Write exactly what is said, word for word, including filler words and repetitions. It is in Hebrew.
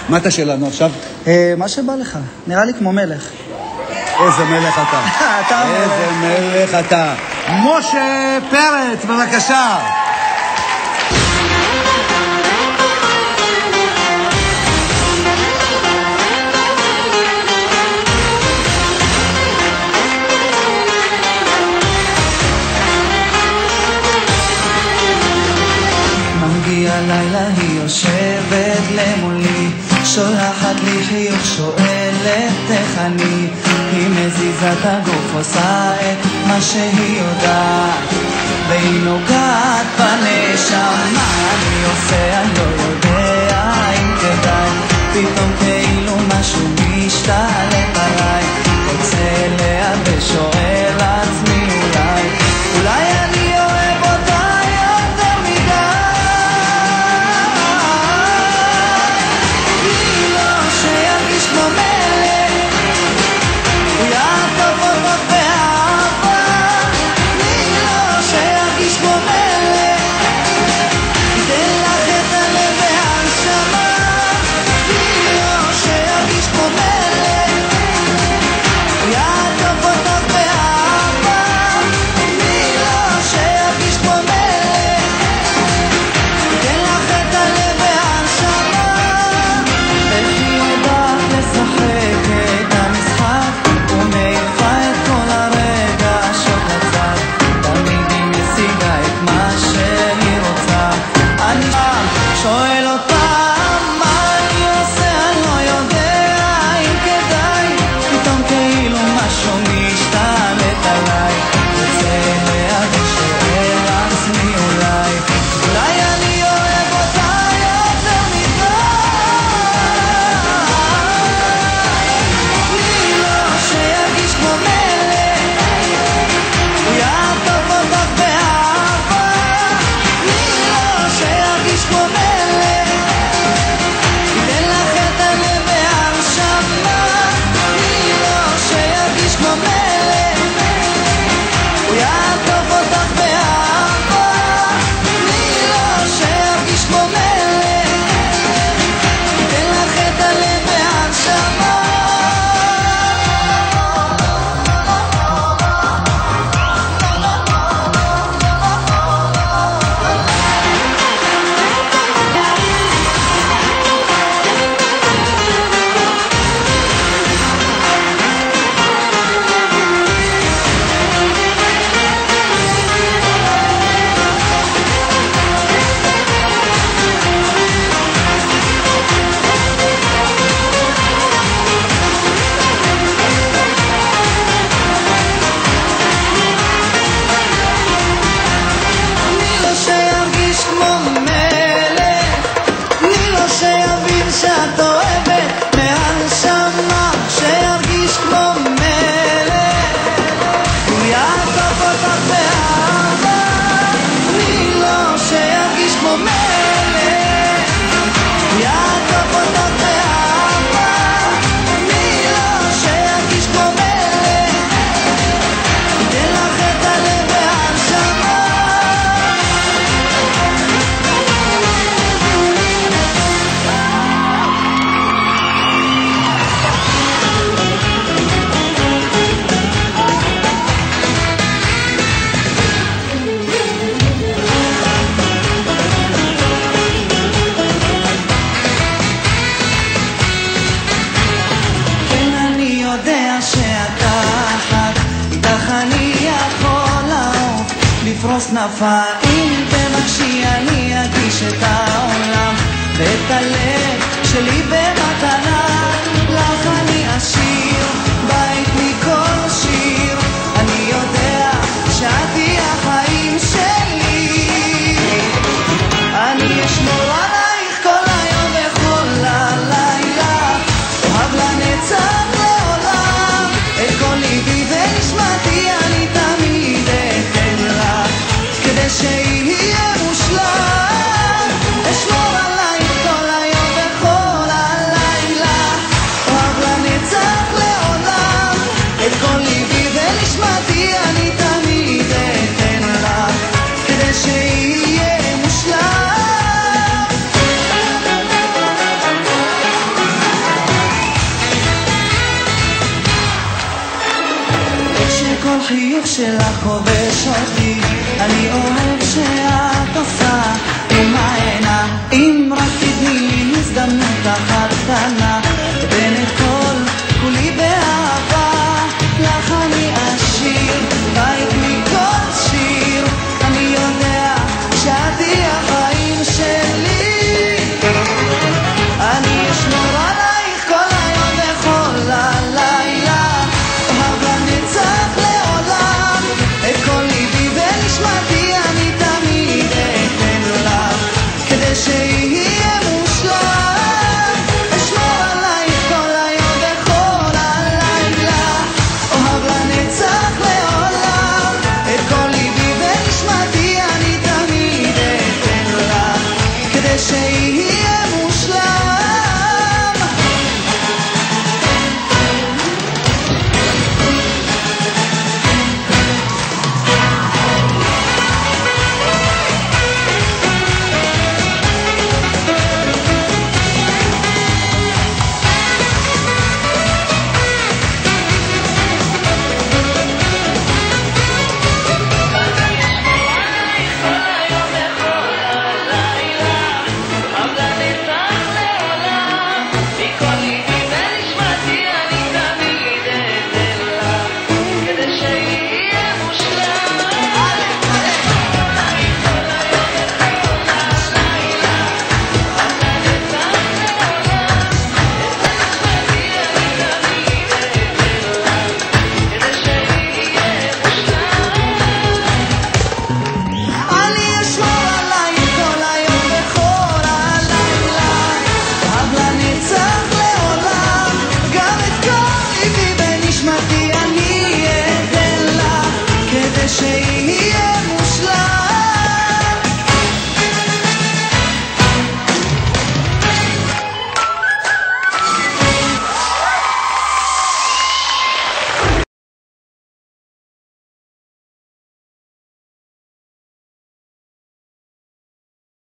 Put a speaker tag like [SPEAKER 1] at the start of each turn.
[SPEAKER 1] מה אתה שלנו עכשיו?
[SPEAKER 2] מה שבא לך, נראה לי כמו מלך.
[SPEAKER 1] איזה מלך אתה.
[SPEAKER 2] אתה
[SPEAKER 1] איזה מלך אתה. משה פרץ, בבקשה.
[SPEAKER 2] מגיע לילה היא יושבת למולי, שולחת לי חיוך, שואלת איך אני. היא מזיזה את הגוף, עושה את מה שהיא יודעת, והיא נוגעת בנשמה. אני עושה, אני לא יודע אם כדאי, פתאום כאילו משהו משתלט עליי. רוצה להבש, שואל עצמי אולי, אולי אני אוהב אותה יותר מדי. לי לא שירגיש כמו מלך, הוא יעטוף אותך באהבה. לי לא שירגיש כמו מלך, ייתן לך את הלב והנשמה. לי לא שירגיש כמו מלך, הוא יעטוף אותך באהבה. לי לא שירגיש כמו מלך, ייתן לך את הלב והנשמה. איך היא יודעת לשחק את המשחק, ומעיפה את כל הרגשות לצד. תמיד היא משיגה את מה שהיא רוצה. אני שואל אותה מה אני עושה, אני לא יודע אם כדאי, פתאום כאילו משהו משתלט עליי. רוצה להביא, שואל עצמי אולי, אולי אני אוהב אותה יותר מדי. לי לא שירגיש כמו מלך, הוא יעטוף אותך באהבה. לי לא שירגיש כמו מלך, ייתן לך את הלב והנשמה. לי לא שירגיש כמו מלך, הוא יעטוף אותך באהבה. לי לא שירגיש כמו מלך, ייתן לך את הלב והנשמה. לי לא שירגיש כמו מלך, לי לא שיבין שאת אוהבת מהנשמה. שירגיש כמו מלך, הוא יעטוף אותך באהבה. לי לא שירגיש כמו מלך, הוא יעטוף אותך באהבה. לי לא שירגיש כמו מלך, ייתן לך את הלב והנשמה. כן, אני יודע שאתה אחת, איתך אני יכול לעוף, לפרוס נפיים. תבקשי, אני אגיש את העולם ואת הלב שלי במתנה. לך אני אשיר בית מכל שיר. אני יודע שאת תהיי החיים שלי. אני אשמור עלייך כל היום וכל הלילה, אוהב לנצח לעולם. את כל ליבי ונשמתי אני תמיד אתן לך, כדי שיהיה מושלם. אשמור עלייך כל היום וכל הלילה. החיוך שלך כובש אותי, אני אוהב שאת עושה